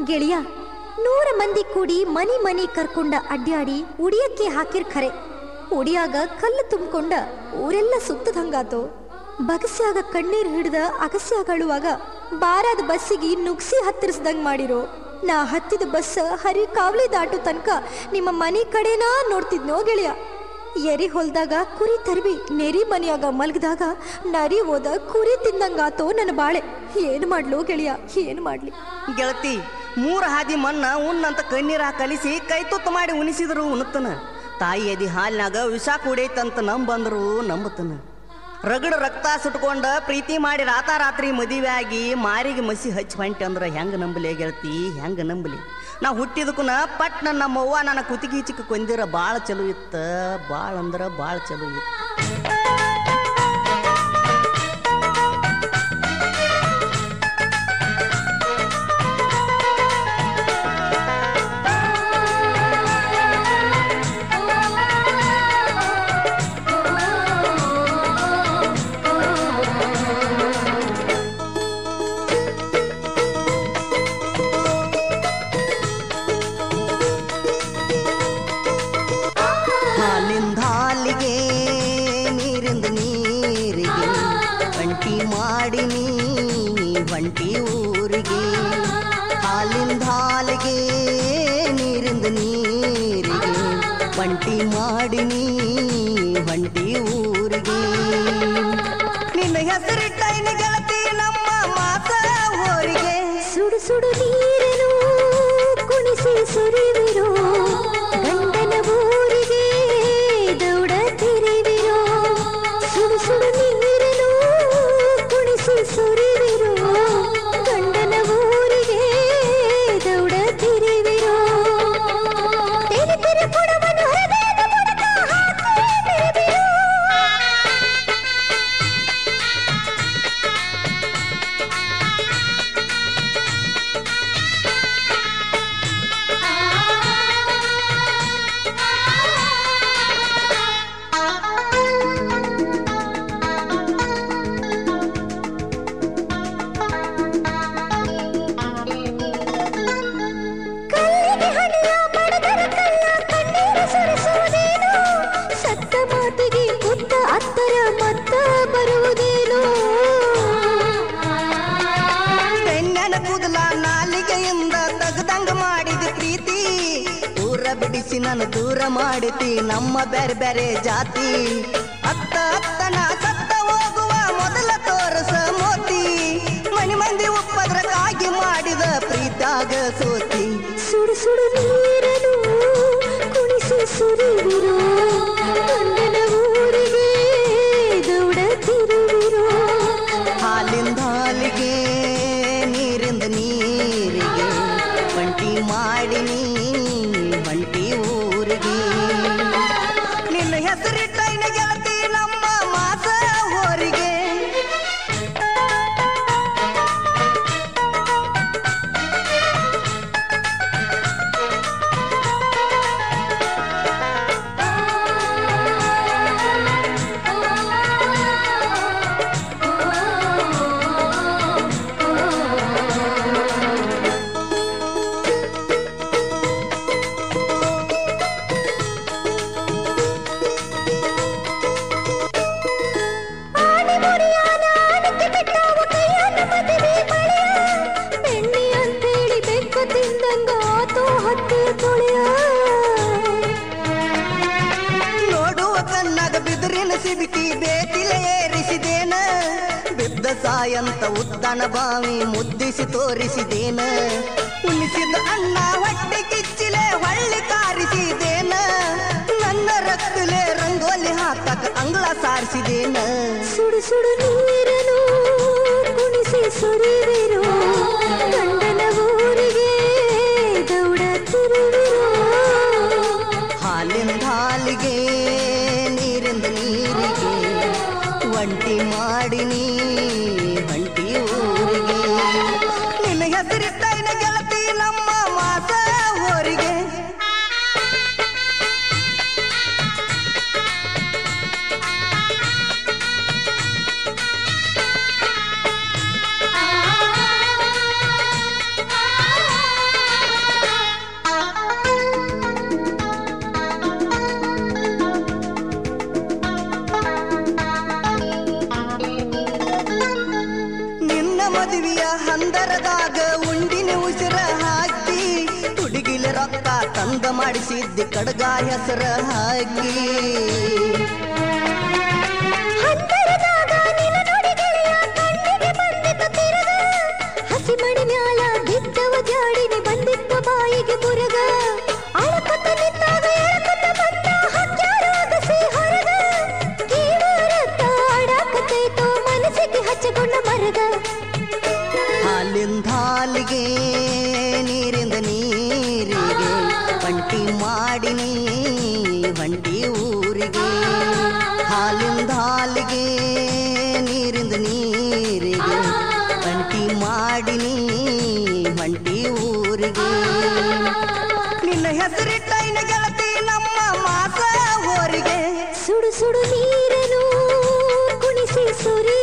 ಗೆಳೆಯ 100 ಮಂದಿ ಕೂಡಿ ಮನಿ ಮನಿ ಕರ್ಕೊಂಡ ಅಡ್ಡಾಡಿ ಉಡಿಯಕ್ಕೆ ಹಾಕಿರ್ ಖರೆ ಉಡಿಯಾಗ ಕಲ್ಲು ತುಂಬಿಕೊಂಡ ಊರೆಲ್ಲ ಸುತ್ತದಂಗಾತು. ಬಗಸ್ಯಾಗ ಕಣ್ಣೀರ್ ಹಿಡಿದ ಅಗಸ್ಯಾಗಳುವಾಗ ಬಾರಾದ ಬಸ್ಸಿಗೆ ನುಗ್ಸಿ ಹತ್ತಿರಿಸ್ದಂಗ್ ಮಾಡಿರೋ. ನಾ ಹತ್ತಿದ ಬಸ್ ಹರಿ ಕಾವಲಿ ದಾಟು ತನಕ ನಿಮ್ಮ ಮನೆ ಕಡೆನಾ ನೋಡ್ತಿದ್ನೋ ಗೆಳೆಯ. ಎರಿ ಹೊಲ್ದಾಗ ಕುರಿ ತರ್ಬಿ ನೆರಿ ಮನೆಯಾಗ ಮಲಗಿದಾಗ ನರಿ ಹೋದ ಕುರಿ ತಿಂದಂಗಾತೋ ನನ್ನ ಬಾಳೆ. ಏನು ಮಾಡ್ಲು ಗೆಳೆಯ, ಏನು ಮಾಡ್ಲಿ ಗೆಳತಿ? 3 ಹಾದಿ ಮಣ್ಣ ಉನ್ನಂತ ಕಣ್ಣೀರ ಕಲಿಸಿ ಕೈ ತುತ್ತು ಮಾಡಿ ಉಣಿಸಿದ್ರು ಉಣತನ. ತಾಯಿ ಎದಿ ಹಾಲಿನಾಗ ವಿಷ ಕೂಡೈತಂತ ನಂಬಂದ್ರು ನಂಬತನ. ರಗಡ ರಕ್ತ ಸುಟ್ಕೊಂಡ ಪ್ರೀತಿ ಮಾಡಿ ರಾತ್ರಿ ಮದುವೆ ಆಗಿ ಮಾರಿಗೆ ಮಸಿ ಹಚ್ಚಿ ಹೊಂಟೆ ಅಂದ್ರೆ ಹೆಂಗೆ ನಂಬಲಿ ಗೆಳತಿ, ಹೆಂಗೆ ನಂಬಲಿ? ನಾ ಹುಟ್ಟಿದಕ್ಕೂನ ಪಟ್ನ ನಮ್ಮವ್ವ ನನ್ನ ಕುತ್ತಿಗೆ ಚಿಕ್ಕ ಕೊಂದಿರ ಭಾಳ ಚಲೋ ಇತ್ತ, ಭಾಳ ಅಂದ್ರೆ ಭಾಳ ಚಲೋ ಇತ್ತು. ಒಂಟಿ ಊರಿಗೆ ಹಾಲಿಂದ ಹಾಲಿಗೆ ನೀರಿಂದ ನೀರಿಗೆ ಒಂಟಿ ಮಾಡಿನಿ ಒಂಟಿ ಊರಿಗೆ. ನಿನ್ನ ಹೆಸರಿಟ್ಟೈನ ಗೆಳತಿ ನಮ್ಮ ಮಾತ ಊರಿಗೆ. ಸುಡು ಸುಡು ನೀರನು ಕುಣಿಸಿ ಸುರಿವಿರೋ ಗಂಡನ ಊರಿಗೆ ದೌಡ ತಿರಿವಿರೋ. ಸುಡು ಸುಡು ನೀರನು ಕುಣಿಸಿ ಸುರಿವಿರೋ ಗಂಡನ ಊರಿಗೆ ದೌಡ ತಿರಿವಿರೋ. ತೆರೆ ತೆರೆ ಕೊಡವನು ಹೃದಯದ ಮೂಲಕ ಹಾಕಿ ತಿರುವಿರೋ. ಬಿಡಿಸಿ ನಾನು ದೂರ ಮಾಡಿತಿ ನಮ್ಮ ಬೇರೆ ಬೇರೆ ಜಾತಿ. ಅತ್ತ ಅತ್ತನ ಸತ್ತ ಹೋಗುವ ಮೊದಲ ತೋರಸ ಮೋತಿ. ಮನಿ ಮಂದಿ ಉಪ್ಪದ್ರಕ್ಕಾಗಿ ಮಾಡಿದ ಪ್ರೀತಾಗ ಸೋತಿ. ಸುಡು ಸುಡು ನೀರನು ಕುಣಿಸಿ ಸುರಿವಿರೋ ಗಂಡನ ಊರಿಗೆ ದೌಡ ತಿರುವಿರೋ. ಹಾಲಿಂದ ಹಾಲಿಗೆ ನೀರಿಂದ ನೀರಿಗೆ ಒಂಟಿ ಮಾಡಿನಿ ಒಂಟಿ ಊರಿಗೆ. ನಿನ್ನ ಹೆಸರಿಟ್ಟೈನ ಗೆಳತಿ ನಮ್ಮ ಮಾತ ಊರಿಗೆ. ನೋಡುವ ಕಣ್ಣಾಗ ಬಿದಿರಿನ ಸಿಬಿಟಿ ಬೇತಿಲೆ ಏರಿಸಿದೇನ. ಬಿದ್ದ ಸಾಯಂತ ಉದ್ದನ ಬಾವಿ ಮುದ್ದಿಸಿ ತೋರಿಸಿದೇನ. ಉಣಿಸಿದ ಅಣ್ಣ ಹೊಟ್ಟೆ ಕಿಚ್ಚಿಲೆ ಹೊಳ್ಳಿ ಕಾರಿಸಿದೇನ. ನನ್ನ ರಕ್ತಲೆ ರಂಗೋಲಿ ಹಾಕಕ ಅಂಗಳ ಸಾರಿಸಿದೇನ. ಸುಡು ಸುಡು ನೀರನು ಕುಣಿಸಿ ಸುರಿವಿರೋ ಗಂಡನ ಊರಿಗೆ ದೌಡ ತಿರುವಿರೋ. ಹಾಲಿಂದ ಹಾಲಿಗೆ ನೀರಿಂದ ನೀರಿಗೆ ಒಂಟಿ ಮಾಡಿನಿ ಒಂಟಿ ಊರಿಗೆ. ನಿನ್ನ ಹೆಸರಿಟ್ಟೈನ ಗೆಳತಿ ನಮ್ಮ ಮಾತ ಊರಿಗೆ. ಮಾಡಿಸಿದ್ದಿ ಕಡಗ ಹೆಸರ ಹಾಕಿ ಹತ್ತರದಾಗ ನಿನ್ನ ನೋಡಿ ಗೆಳೆಯ ಕಣ್ಣಿಗೆ ಬಂದಿತ್ತು ತಿರುಗ ಹಸಿ ಮಡಿ ಮ್ಯಾಲ ಬಿದ್ದವ ಜಾಡಿನಿ ಬಂದಿತ್ತು ಬಾಯಿಗೆ ಬುರಗ ಅಳಕತ್ತ ನಿಂತಾಗ ಎಳಕತ್ತ ಬಂದ ಹಕ್ಕ್ಯಾರ ಅಗಸಿ ಹೊರಗ ಕೀವರತ್ತ ಆಡಾಕತ್ತೈತೋ ಮನಸ್ಸಿಗೆ ಹಚ್ಚಿಕೊಂಡ ಮರಗ ಹಾಲಿಂದ ಹಾಲಿಗೆ ನೀರಿಂದ ನೀರಿಗೆ ಬಂಟಿ ಮಾಡಿನಿ ಬಂಟಿ ಊರಿಗೆ ಹಾಲಿಂದ ಹಾಲಿಗೆ ನೀರಿಂದ ನೀರಿಗೆ ಬಂಟಿ ಮಾಡಿನಿ ಬಂಟಿ ಊರಿಗೆ ನಿನ್ನ ಹೆಸರಿಟ್ಟೈನ ಗೆಳತಿ ನಮ್ಮ ಮಾಸ ಊರಿಗೆ ಸುಡು ಸುಡು ನೀರನು ಕುಣಿಸಿ ಸುರಿ